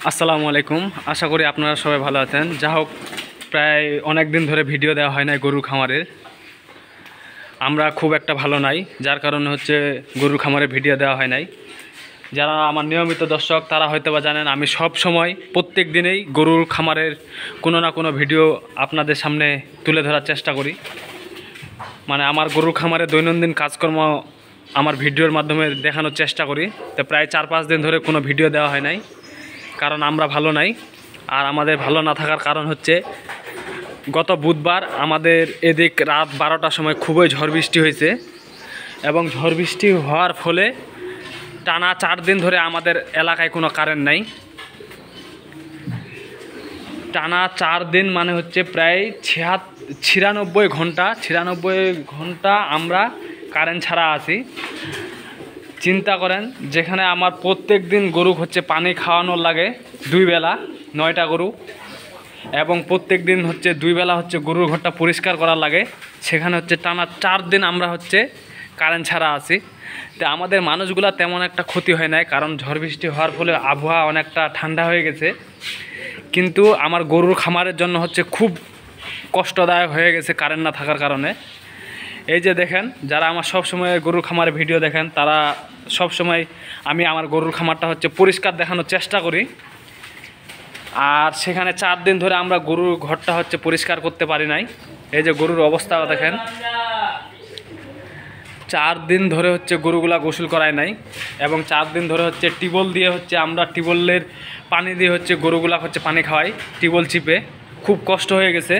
আসসালামু আলাইকুম। আশা করি আপনারা সবাই ভালো আছেন। যা হোক, প্রায় অনেক দিন ধরে ভিডিও দেওয়া হয় না গরুর খামারের। আমরা খুব একটা ভালো নাই, যার কারণে হচ্ছে গরুর খামারে ভিডিও দেওয়া হয় নাই। যারা আমার নিয়মিত দর্শক তারা হয়তো বা জানেন, আমি সব সময় প্রত্যেক দিনেই গরুর খামারের কোনো না কোনো ভিডিও আপনাদের সামনে তুলে ধরার চেষ্টা করি। মানে আমার গরুর খামারে দৈনন্দিন কাজকর্ম আমার ভিডিওর মাধ্যমে দেখানোর চেষ্টা করি। তো প্রায় 4-5 দিন ধরে কোনো ভিডিও দেওয়া হয় নাই, কারণ আমরা ভালো নাই। আর আমাদের ভালো না থাকার কারণ হচ্ছে, গত বুধবার আমাদের এদিক রাত 12টার সময় খুবই ঝড় বৃষ্টি হয়েছে, এবং ঝড় বৃষ্টি হওয়ার ফলে টানা 4 দিন ধরে আমাদের এলাকায় কোনো কারেন্ট নাই। টানা 4 দিন মানে হচ্ছে প্রায় 96 ঘন্টা আমরা কারেন্ট ছাড়া আছি। চিন্তা করেন, যেখানে আমার প্রত্যেক দিন গরু হচ্ছে পানি খাওয়ানোর লাগে 2 বেলা, 9টা গরু, এবং প্রত্যেক দিন হচ্ছে 2 বেলা হচ্ছে গরুর ঘরটা পরিষ্কার করার লাগে, সেখানে হচ্ছে টানা 4 দিন আমরা হচ্ছে কারেন্ট ছাড়া আছি। তো আমাদের মানুষগুলা তেমন একটা ক্ষতি হয় নাই, কারণ ঝড় বৃষ্টি হওয়ার ফলে আবহাওয়া অনেকটা ঠান্ডা হয়ে গেছে। কিন্তু আমার গরুর খামারের জন্য হচ্ছে খুব কষ্টদায়ক হয়ে গেছে কারেন্ট না থাকার কারণে। এই যে দেখেন, যারা আমার সব সময় গরুর খামারে ভিডিও দেখেন, তারা সব সময় আমি আমার গরুর খামারটা হচ্ছে পরিষ্কার দেখানোর চেষ্টা করি। আর সেখানে 4 দিন ধরে আমরা গরুর ঘরটা হচ্ছে পরিষ্কার করতে পারি নাই। এই যে গরুর অবস্থা দেখেন, 4 দিন ধরে হচ্ছে গরুগুলা গোসল করায় নাই, এবং 4 দিন ধরে হচ্ছে টিউবওয়েল দিয়ে হচ্ছে আমরা টিউবওয়েলের পানি দিয়ে হচ্ছে গরুগুলা হচ্ছে পানি খাওয়াই, টিউবওয়েল চিপে। খুব কষ্ট হয়ে গেছে।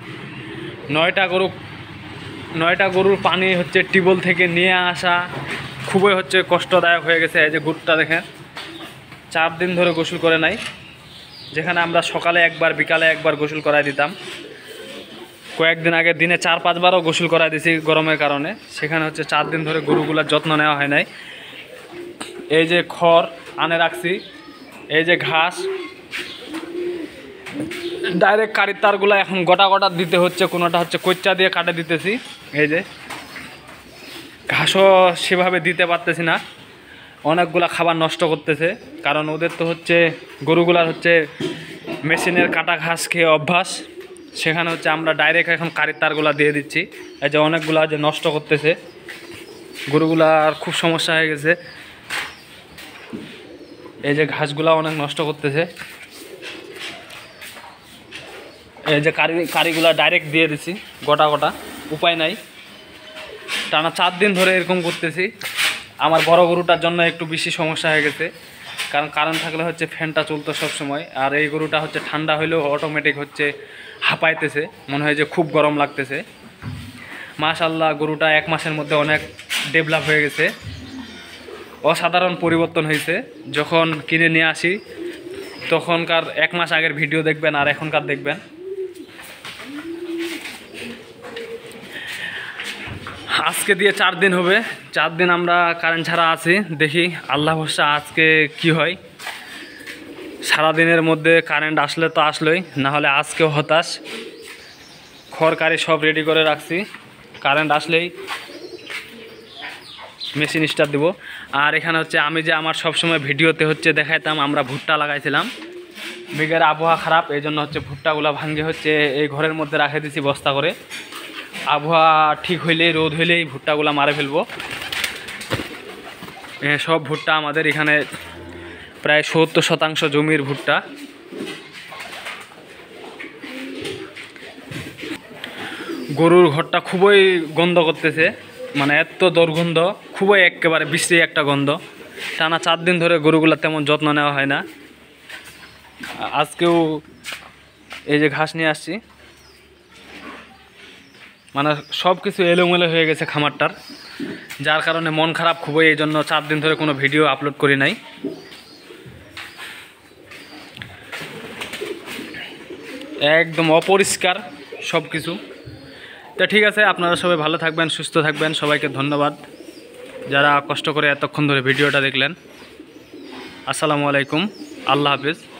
9টা গরুর পানি হচ্ছে টিউবওয়েল থেকে নিয়ে আসা খুবই হচ্ছে কষ্টদায়ক হয়ে গেছে। এই যে গরুটা দেখেন, 4 দিন ধরে গোসল করে নাই, যেখানে আমরা সকালে একবার বিকালে একবার গোসল করাই দিতাম। কয়েকদিন আগে দিনে 4-5 বারও গোসল করাই দিয়েছি গরমের কারণে। সেখানে হচ্ছে 4 দিন ধরে গরুগুলার যত্ন নেওয়া হয় নাই। এই যে খড় আনে রাখছি, এই যে ঘাস, ডাইরেক্ট কারির তারগুলো এখন গোটা দিতে হচ্ছে, কোনোটা হচ্ছে কচ্চা দিয়ে কাটে দিতেছি। এই যে ঘাসও সেভাবে দিতে পারতেছি না, অনেকগুলা খাবার নষ্ট করতেছে, কারণ ওদের তো হচ্ছে গরুগুলার হচ্ছে মেশিনের কাটা ঘাস খেয়ে অভ্যাস। সেখানে হচ্ছে আমরা ডাইরেক্ট এখন কারির তারগুলা দিয়ে দিচ্ছি। এই যে অনেকগুলা যে নষ্ট করতেছে, গরুগুলার খুব সমস্যা হয়ে গেছে। এই যে ঘাসগুলা অনেক নষ্ট করতেছে। এই যে কারিগুলা ডাইরেক্ট দিয়ে দিছি গোটা, উপায় নাই। টানা 4 দিন ধরে এরকম করতেছি। আমার বড় গরুটার জন্য একটু বেশি সমস্যা হয়ে গেছে, কারণ কারেন্ট থাকলে হচ্ছে ফ্যানটা চলতো সব সময়, আর এই গরুটা হচ্ছে ঠান্ডা হইলেও অটোমেটিক হচ্ছে হাঁপাইতেছে, মনে হয় যে খুব গরম লাগতেছে। মাশাআল্লাহ, গরুটা 1 মাসের মধ্যে অনেক ডেভেলপ হয়ে গেছে, অসাধারণ পরিবর্তন হয়েছে। যখন কিনে নিয়ে আসি তখনকার 1 মাস আগের ভিডিও দেখবেন আর এখনকার দেখবেন। আজকে দিয়ে 4 দিন হবে, 4 দিন আমরা কারেন্ট ছাড়া আছি। দেখি আল্লাহ ভরসা আজকে কি হয়। সারাদিনের মধ্যে কারেন্ট আসলে তো আসলোই, না হলে আজকেও হতাশ। খড়কারি সব রেডি করে রাখছি, কারেন্ট আসলেই মেশিন স্টার্ট দেবো। আর এখানে হচ্ছে আমি যে আমার সবসময় ভিডিওতে হচ্ছে দেখাইতাম, আমরা ভুট্টা লাগাইছিলাম। মেঘের আবহাওয়া খারাপ, এই জন্য হচ্ছে ভুট্টাগুলো ভাঙে হচ্ছে এই ঘরের মধ্যে রাখে দিছি বস্তা করে। আবহাওয়া ঠিক হইলেই, রোদ হইলেই ভুট্টাগুলো মারে ফেলবো। সব ভুট্টা আমাদের এখানে প্রায় 70% জমির ভুট্টা। গরুর ঘরটা খুবই গন্ধ করতেছে, মানে এত দুর্গন্ধ, খুবই একেবারে বিশ্রী একটা গন্ধ। টানা 4 দিন ধরে গরুগুলা তেমন যত্ন নেওয়া হয় না। আজকেও এই যে ঘাস নিয়ে আসছি, মানে সব কিছু এলোমেলো হয়ে গেছে খামারটার, যার কারণে মন খারাপ খুবই। এই জন্য 4 দিন ধরে কোনো ভিডিও আপলোড করি নাই। একদম অপরিষ্কার সব কিছু। তো ঠিক আছে, আপনারা সবাই ভালো থাকবেন, সুস্থ থাকবেন। সবাইকে ধন্যবাদ যারা কষ্ট করে এতক্ষণ ধরে ভিডিওটা দেখলেন। আসসালামু আলাইকুম, আল্লাহ হাফিজ।